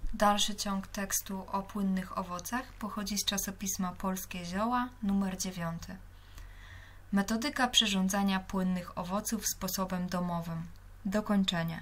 Dalszy ciąg tekstu o płynnych owocach pochodzi z czasopisma Polskie Zioła, numer 9. Metodyka przyrządzania płynnych owoców sposobem domowym. Dokończenie.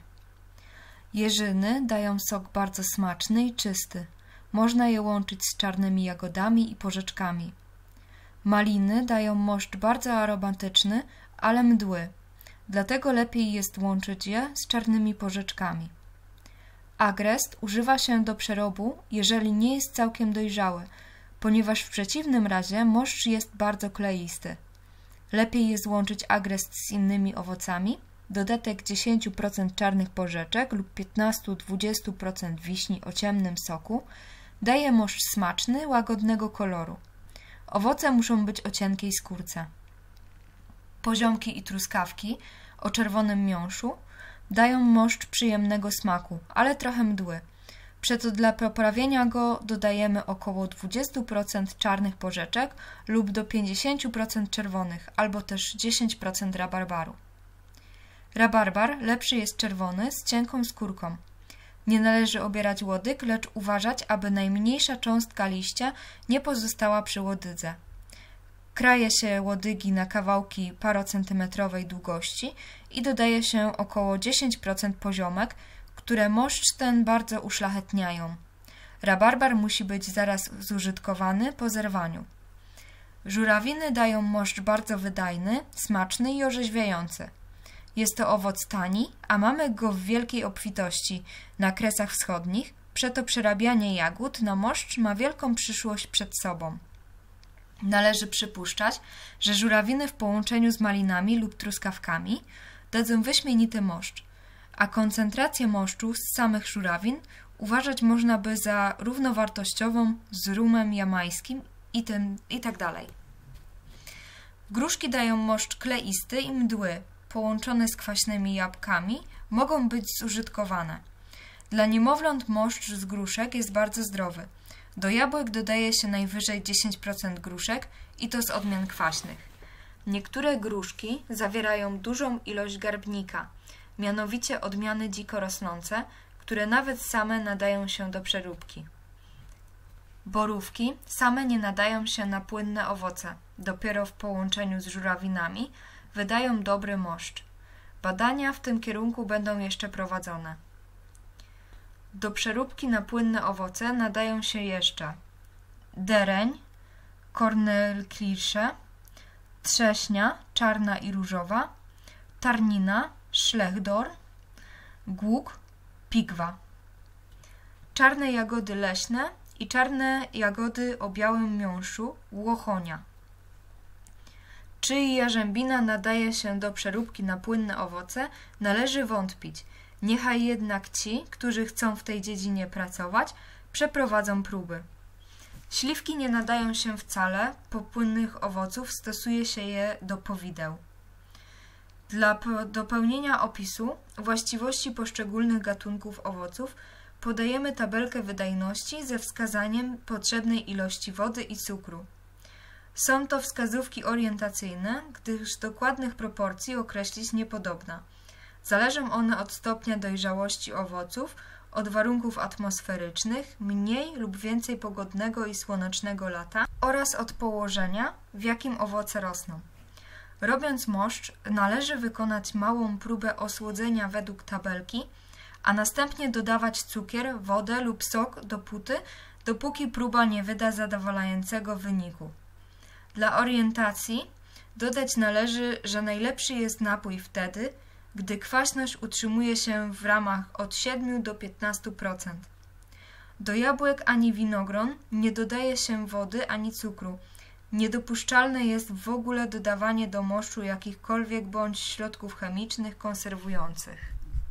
Jeżyny dają sok bardzo smaczny i czysty. Można je łączyć z czarnymi jagodami i porzeczkami. Maliny dają moszcz bardzo aromatyczny, ale mdły. Dlatego lepiej jest łączyć je z czarnymi porzeczkami. Agrest używa się do przerobu, jeżeli nie jest całkiem dojrzały, ponieważ w przeciwnym razie moszcz jest bardzo kleisty. Lepiej jest łączyć agrest z innymi owocami, dodatek 10% czarnych porzeczek lub 15-20% wiśni o ciemnym soku daje moszcz smaczny, łagodnego koloru. Owoce muszą być o cienkiej skórce. Poziomki i truskawki o czerwonym miąższu dają moszcz przyjemnego smaku, ale trochę mdły. Przeto dla poprawienia go dodajemy około 20% czarnych porzeczek lub do 50% czerwonych, albo też 10% rabarbaru. Rabarbar lepszy jest czerwony z cienką skórką. Nie należy obierać łodyg, lecz uważać, aby najmniejsza cząstka liścia nie pozostała przy łodydze. Kraje się łodygi na kawałki parocentymetrowej długości i dodaje się około 10% poziomek, które moszcz ten bardzo uszlachetniają. Rabarbar musi być zaraz zużytkowany po zerwaniu. Żurawiny dają moszcz bardzo wydajny, smaczny i orzeźwiający. Jest to owoc tani, a mamy go w wielkiej obfitości na Kresach Wschodnich, przeto przerabianie jagód na moszcz ma wielką przyszłość przed sobą. Należy przypuszczać, że żurawiny w połączeniu z malinami lub truskawkami dadzą wyśmienity moszcz, a koncentrację moszczu z samych żurawin uważać można by za równowartościową z rumem jamańskim itd. Gruszki dają moszcz kleisty i mdły, połączone z kwaśnymi jabłkami, mogą być zużytkowane. Dla niemowląt moszcz z gruszek jest bardzo zdrowy. Do jabłek dodaje się najwyżej 10% gruszek i to z odmian kwaśnych. Niektóre gruszki zawierają dużą ilość garbnika, mianowicie odmiany dziko rosnące, które nawet same nadają się do przeróbki. Borówki same nie nadają się na płynne owoce, dopiero w połączeniu z żurawinami wydają dobry moszcz. Badania w tym kierunku będą jeszcze prowadzone. Do przeróbki na płynne owoce nadają się jeszcze dereń, kornelkirsze, trześnia, czarna i różowa, tarnina, szlechdor, głuk, pigwa, czarne jagody leśne i czarne jagody o białym miąższu, łochonia. Czy jarzębina nadaje się do przeróbki na płynne owoce, należy wątpić. Niechaj jednak ci, którzy chcą w tej dziedzinie pracować, przeprowadzą próby. Śliwki nie nadają się wcale, po płynnych owoców stosuje się je do powideł. Dla dopełnienia opisu właściwości poszczególnych gatunków owoców podajemy tabelkę wydajności ze wskazaniem potrzebnej ilości wody i cukru. Są to wskazówki orientacyjne, gdyż dokładnych proporcji określić niepodobna. Zależą one od stopnia dojrzałości owoców, od warunków atmosferycznych, mniej lub więcej pogodnego i słonecznego lata oraz od położenia, w jakim owoce rosną. Robiąc moszcz, należy wykonać małą próbę osłodzenia według tabelki, a następnie dodawać cukier, wodę lub sok dopóki próba nie wyda zadowalającego wyniku. Dla orientacji dodać należy, że najlepszy jest napój wtedy, gdy kwaśność utrzymuje się w ramach od 7 do 15%. Do jabłek ani winogron nie dodaje się wody ani cukru. Niedopuszczalne jest w ogóle dodawanie do moszczu jakichkolwiek bądź środków chemicznych konserwujących.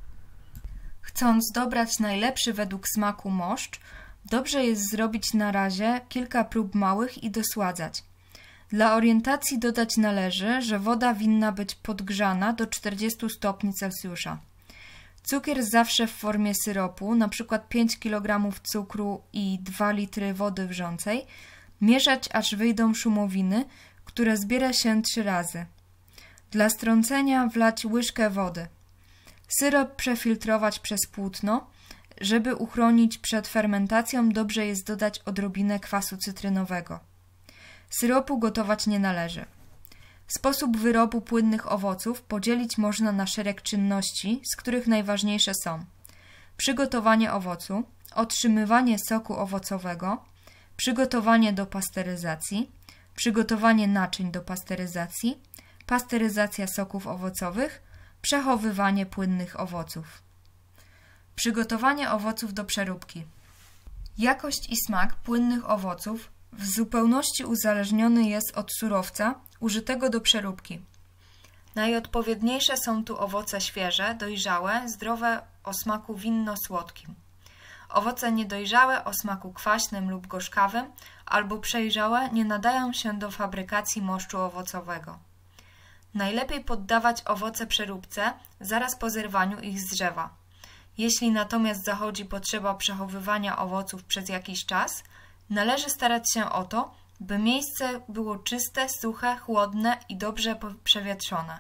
Chcąc dobrać najlepszy według smaku moszcz, dobrze jest zrobić na razie kilka prób małych i dosładzać. Dla orientacji dodać należy, że woda winna być podgrzana do 40 stopni Celsjusza. Cukier zawsze w formie syropu, np. 5 kg cukru i 2 litry wody wrzącej, mieszać aż wyjdą szumowiny, które zbiera się 3 razy. Dla strącenia wlać łyżkę wody. Syrop przefiltrować przez płótno, Żeby uchronić przed fermentacją, dobrze jest dodać odrobinę kwasu cytrynowego. Syropu gotować nie należy. Sposób wyrobu płynnych owoców podzielić można na szereg czynności, z których najważniejsze są: przygotowanie owocu, otrzymywanie soku owocowego, przygotowanie do pasteryzacji, przygotowanie naczyń do pasteryzacji, pasteryzacja soków owocowych, przechowywanie płynnych owoców. Przygotowanie owoców do przeróbki. Jakość i smak płynnych owoców w zupełności uzależniony jest od surowca użytego do przeróbki. Najodpowiedniejsze są tu owoce świeże, dojrzałe, zdrowe, o smaku winno-słodkim. Owoce niedojrzałe o smaku kwaśnym lub gorzkawym albo przejrzałe nie nadają się do fabrykacji moszczu owocowego. Najlepiej poddawać owoce przeróbce zaraz po zerwaniu ich z drzewa. Jeśli natomiast zachodzi potrzeba przechowywania owoców przez jakiś czas, należy starać się o to, by miejsce było czyste, suche, chłodne i dobrze przewietrzone.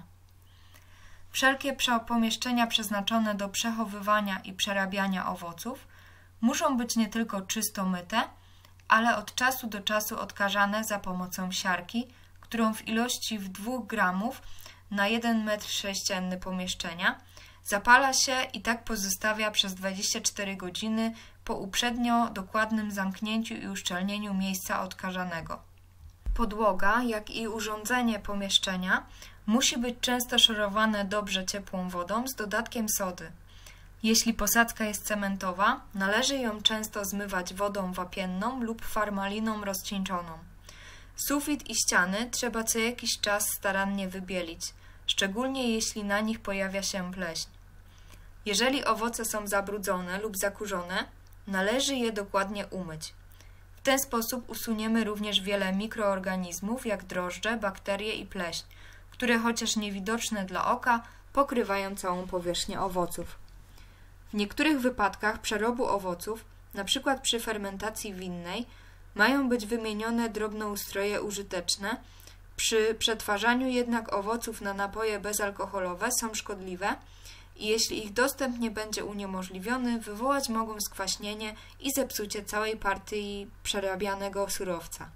Wszelkie pomieszczenia przeznaczone do przechowywania i przerabiania owoców muszą być nie tylko czysto myte, ale od czasu do czasu odkażane za pomocą siarki, którą w ilości w 2 gramów na 1 m2 pomieszczenia zapala się i tak pozostawia przez 24 godziny po uprzednio dokładnym zamknięciu i uszczelnieniu miejsca odkażanego. Podłoga, jak i urządzenie pomieszczenia musi być często szorowane dobrze ciepłą wodą z dodatkiem sody. Jeśli posadzka jest cementowa, należy ją często zmywać wodą wapienną lub farmaliną rozcieńczoną. Sufit i ściany trzeba co jakiś czas starannie wybielić, szczególnie jeśli na nich pojawia się pleśń. Jeżeli owoce są zabrudzone lub zakurzone, należy je dokładnie umyć. W ten sposób usuniemy również wiele mikroorganizmów, jak drożdże, bakterie i pleśń, które chociaż niewidoczne dla oka, pokrywają całą powierzchnię owoców. W niektórych wypadkach przerobu owoców, np. przy fermentacji winnej, mają być wymienione drobnoustroje użyteczne, przy przetwarzaniu jednak owoców na napoje bezalkoholowe są szkodliwe i jeśli ich dostęp nie będzie uniemożliwiony, wywołać mogą skwaśnienie i zepsucie całej partii przerabianego surowca.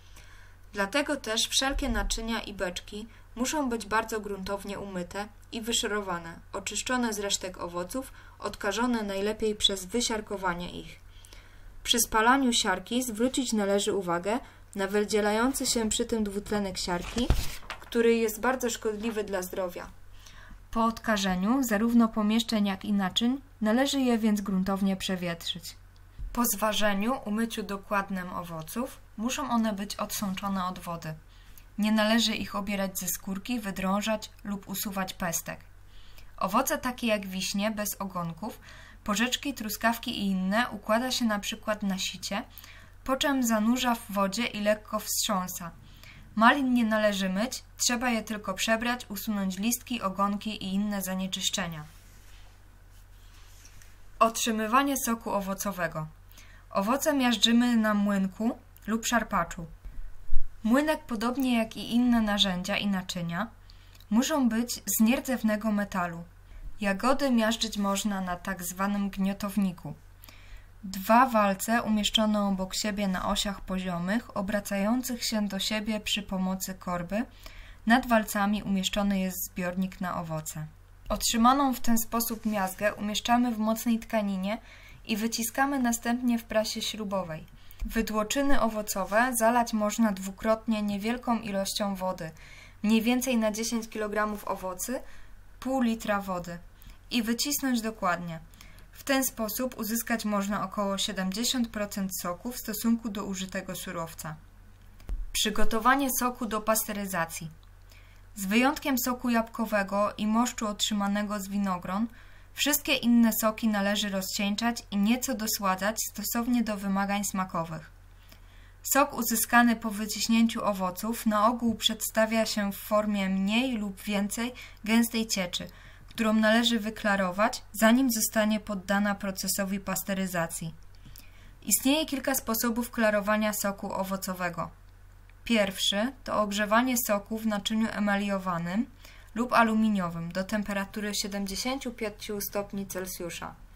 Dlatego też wszelkie naczynia i beczki muszą być bardzo gruntownie umyte i wyszorowane, oczyszczone z resztek owoców, odkażone najlepiej przez wysiarkowanie ich. Przy spalaniu siarki zwrócić należy uwagę na wydzielający się przy tym dwutlenek siarki, który jest bardzo szkodliwy dla zdrowia. Po odkażeniu zarówno pomieszczeń, jak i naczyń należy je więc gruntownie przewietrzyć. Po zważeniu, umyciu dokładnym owoców muszą one być odsączone od wody. Nie należy ich obierać ze skórki, wydrążać lub usuwać pestek. Owoce takie jak wiśnie bez ogonków, porzeczki, truskawki i inne układa się na przykład na sicie, po czym zanurza w wodzie i lekko wstrząsa. Malin nie należy myć, trzeba je tylko przebrać, usunąć listki, ogonki i inne zanieczyszczenia. Otrzymywanie soku owocowego. Owoce miażdżymy na młynku lub szarpaczu. Młynek, podobnie jak i inne narzędzia i naczynia, muszą być z nierdzewnego metalu. Jagody miażdżyć można na tak zwanym gniotowniku. 2 walce umieszczone obok siebie na osiach poziomych, obracających się do siebie przy pomocy korby. Nad walcami umieszczony jest zbiornik na owoce. Otrzymaną w ten sposób miazgę umieszczamy w mocnej tkaninie i wyciskamy następnie w prasie śrubowej. Wydłoczyny owocowe zalać można dwukrotnie niewielką ilością wody, mniej więcej na 10 kg owocy, pół litra wody i wycisnąć dokładnie. W ten sposób uzyskać można około 70% soku w stosunku do użytego surowca. Przygotowanie soku do pasteryzacji. Z wyjątkiem soku jabłkowego i moszczu otrzymanego z winogron, wszystkie inne soki należy rozcieńczać i nieco dosładzać stosownie do wymagań smakowych. Sok uzyskany po wyciśnięciu owoców na ogół przedstawia się w formie mniej lub więcej gęstej cieczy, którą należy wyklarować, zanim zostanie poddana procesowi pasteryzacji. Istnieje kilka sposobów klarowania soku owocowego. Pierwszy to ogrzewanie soku w naczyniu emaliowanym lub aluminiowym do temperatury 75 stopni Celsjusza.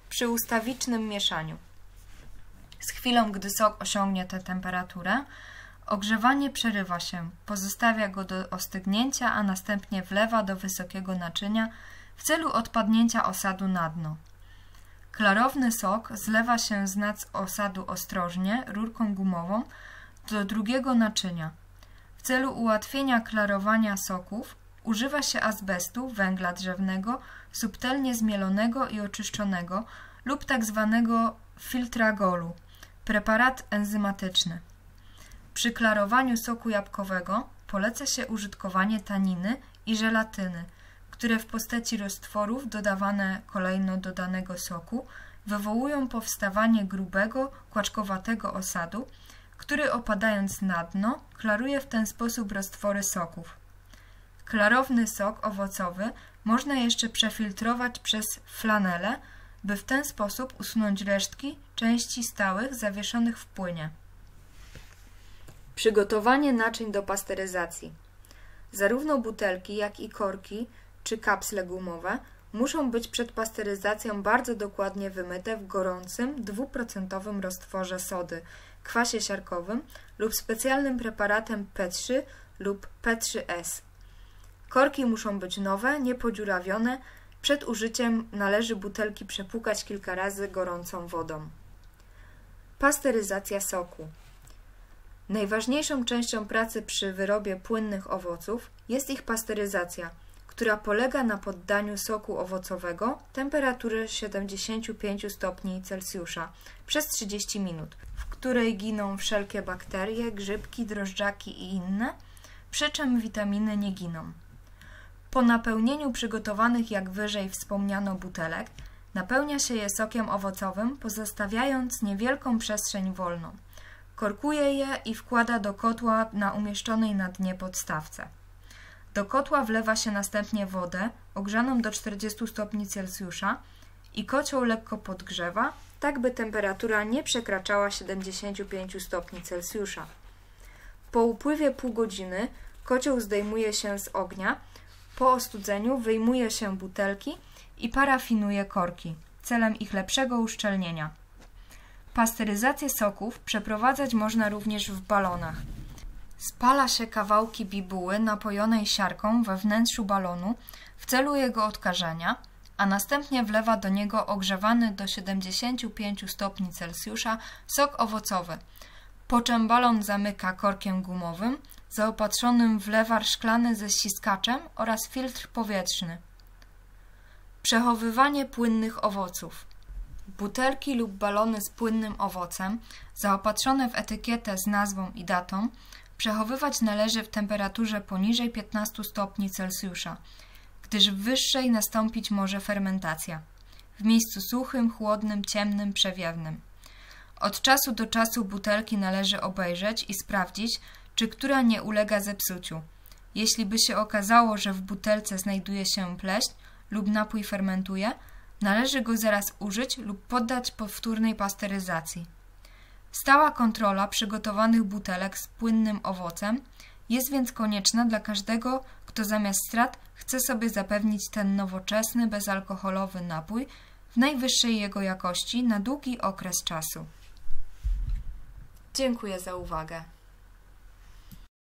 przy ustawicznym mieszaniu. Z chwilą, gdy sok osiągnie tę temperaturę, ogrzewanie przerywa się, pozostawia go do ostygnięcia, a następnie wlewa do wysokiego naczynia w celu odpadnięcia osadu na dno. Klarowny sok zlewa się z nad osadu ostrożnie, rurką gumową, do drugiego naczynia. W celu ułatwienia klarowania soków używa się azbestu, węgla drzewnego, subtelnie zmielonego i oczyszczonego lub tzw. filtragolu, preparat enzymatyczny. Przy klarowaniu soku jabłkowego poleca się użytkowanie taniny i żelatyny, które w postaci roztworów dodawane kolejno do danego soku wywołują powstawanie grubego, kłaczkowatego osadu, który opadając na dno klaruje w ten sposób roztwory soków. Klarowny sok owocowy można jeszcze przefiltrować przez flanelę, by w ten sposób usunąć resztki części stałych zawieszonych w płynie. Przygotowanie naczyń do pasteryzacji. Zarówno butelki, jak i korki czy kapsle gumowe muszą być przed pasteryzacją bardzo dokładnie wymyte w gorącym 2% roztworze sody, kwasie siarkowym lub specjalnym preparatem P3 lub P3S. Korki muszą być nowe, niepodziurawione. Przed użyciem należy butelki przepłukać kilka razy gorącą wodą. Pasteryzacja soku. Najważniejszą częścią pracy przy wyrobie płynnych owoców jest ich pasteryzacja, która polega na poddaniu soku owocowego temperatury 75 stopni Celsjusza przez 30 minut, w której giną wszelkie bakterie, grzybki, drożdżaki i inne, przy czym witaminy nie giną. Po napełnieniu przygotowanych jak wyżej wspomniano butelek, napełnia się je sokiem owocowym, pozostawiając niewielką przestrzeń wolną. Korkuje je i wkłada do kotła na umieszczonej na dnie podstawce. Do kotła wlewa się następnie wodę ogrzaną do 40 stopni Celsjusza i kocioł lekko podgrzewa, tak by temperatura nie przekraczała 75 stopni Celsjusza. Po upływie pół godziny kocioł zdejmuje się z ognia, po ostudzeniu wyjmuje się butelki i parafinuje korki, celem ich lepszego uszczelnienia. Pasteryzację soków przeprowadzać można również w balonach. Spala się kawałki bibuły napojonej siarką we wnętrzu balonu w celu jego odkażenia, a następnie wlewa do niego ogrzewany do 75 stopni Celsjusza sok owocowy, po czym balon zamyka korkiem gumowym zaopatrzonym w lewar szklany ze ściskaczem oraz filtr powietrzny. Przechowywanie płynnych owoców. Butelki lub balony z płynnym owocem, zaopatrzone w etykietę z nazwą i datą, przechowywać należy w temperaturze poniżej 15 stopni Celsjusza, gdyż w wyższej nastąpić może fermentacja, w miejscu suchym, chłodnym, ciemnym, przewiewnym. Od czasu do czasu butelki należy obejrzeć i sprawdzić, czy która nie ulega zepsuciu. Jeśli by się okazało, że w butelce znajduje się pleśń lub napój fermentuje, należy go zaraz użyć lub poddać powtórnej pasteryzacji. Stała kontrola przygotowanych butelek z płynnym owocem jest więc konieczna dla każdego, kto zamiast strat chce sobie zapewnić ten nowoczesny, bezalkoholowy napój w najwyższej jego jakości na długi okres czasu. Dziękuję za uwagę.